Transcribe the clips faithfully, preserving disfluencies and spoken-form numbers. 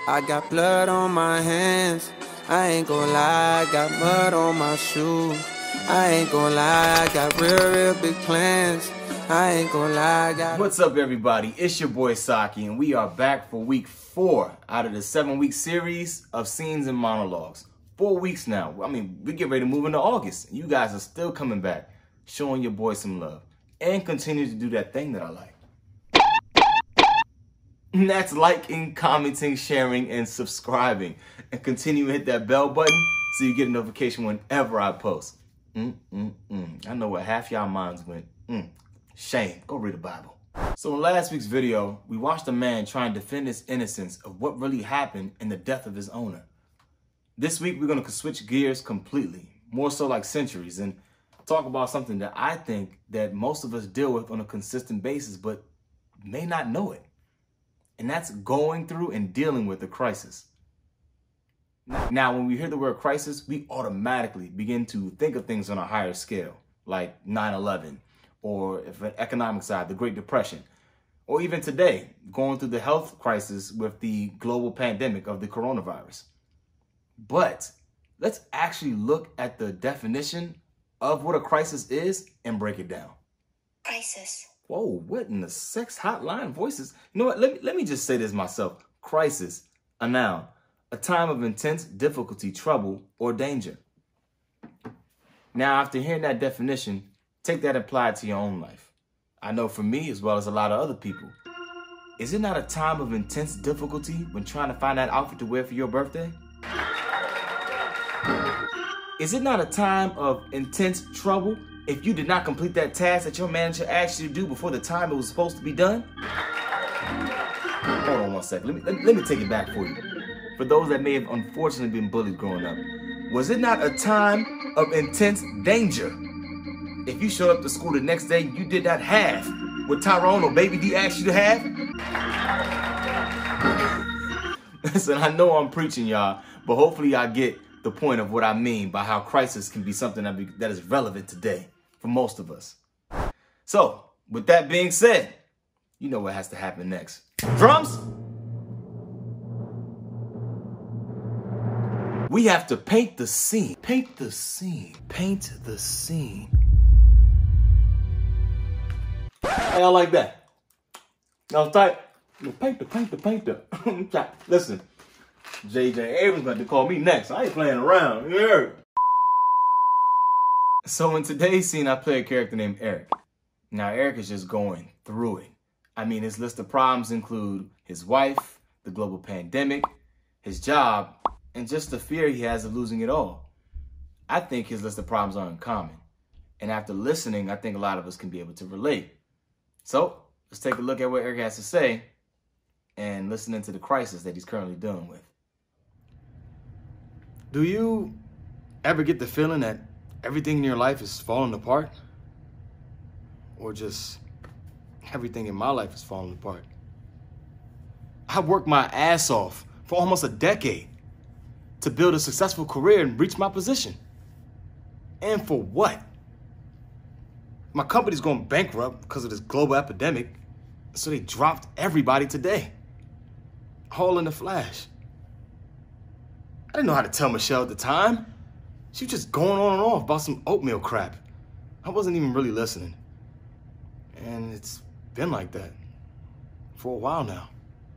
I got blood on my hands, I ain't gon' lie, I got mud on my shoes. I ain't gon' lie, I got real, real big plans. I ain't gon' lie, I got... What's up, everybody? It's your boy Sakyi, and we are back for week four out of the seven-week series of scenes and monologues. Four weeks now. I mean, we get ready to move into August. You guys are still coming back, showing your boy some love, and continue to do that thing that I like. And that's liking, commenting, sharing, and subscribing. And continue to hit that bell button so you get a notification whenever I post. Mm, mm, mm. I know what half y'all minds went. Mm. Shame. Go read the Bible. So in last week's video, we watched a man try and defend his innocence of what really happened in the death of his owner. This week, we're going to switch gears completely, more so like centuries, and talk about something that I think that most of us deal with on a consistent basis, but may not know it. And that's going through and dealing with a crisis. Now, when we hear the word crisis, we automatically begin to think of things on a higher scale, like nine eleven, or if an economic side, the Great Depression, or even today, going through the health crisis with the global pandemic of the coronavirus. But let's actually look at the definition of what a crisis is and break it down. Crisis. Whoa, what in the sex hotline voices? You know what, let me, let me just say this myself. Crisis, a noun, a time of intense difficulty, trouble, or danger. Now, after hearing that definition, take that applied to your own life. I know for me, as well as a lot of other people, is it not a time of intense difficulty when trying to find that outfit to wear for your birthday? Is it not a time of intense trouble if you did not complete that task that your manager asked you to do before the time it was supposed to be done? Hold on one second. Let me, let, let me take it back for you. For those that may have unfortunately been bullied growing up, was it not a time of intense danger if you showed up to school the next day and you did not have what Tyrone or Baby D asked you to have? Listen, I know I'm preaching, y'all, but hopefully y'all get the point of what I mean by how crisis can be something that, be, that is relevant today for most of us. So, with that being said, you know what has to happen next. Drums! We have to paint the scene. Paint the scene. Paint the scene. Hey, I like that. That was tight. Paint the, paint the, paint the. Listen, J J Abrams got to call me next. I ain't playing around. Yeah. So in today's scene, I play a character named Eric. Now, Eric is just going through it. I mean, his list of problems include his wife, the global pandemic, his job, and just the fear he has of losing it all. I think his list of problems are uncommon. And after listening, I think a lot of us can be able to relate. So let's take a look at what Eric has to say and listen into the crisis that he's currently dealing with. Do you ever get the feeling that everything in your life is falling apart? Or just everything in my life is falling apart? I worked my ass off for almost a decade to build a successful career and reach my position. And for what? My company's going bankrupt because of this global epidemic, so they dropped everybody today. All in a flash. I didn't know how to tell Michelle at the time. She was just going on and off about some oatmeal crap. I wasn't even really listening. And it's been like that for a while now.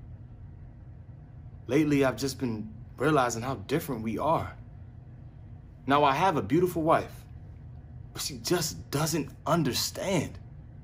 Lately, I've just been realizing how different we are. Now, I have a beautiful wife, but she just doesn't understand.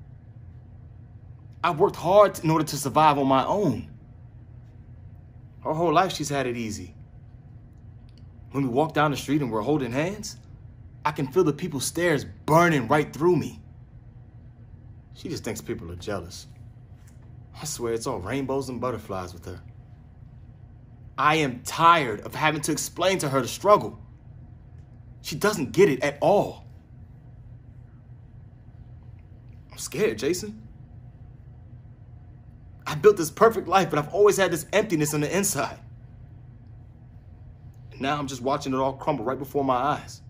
I've worked hard in order to survive on my own. Her whole life, she's had it easy. When we walk down the street and we're holding hands, I can feel the people's stares burning right through me. She just thinks people are jealous. I swear it's all rainbows and butterflies with her. I am tired of having to explain to her the struggle. She doesn't get it at all. I'm scared, Jason. I built this perfect life, but I've always had this emptiness on the inside. And now I'm just watching it all crumble right before my eyes.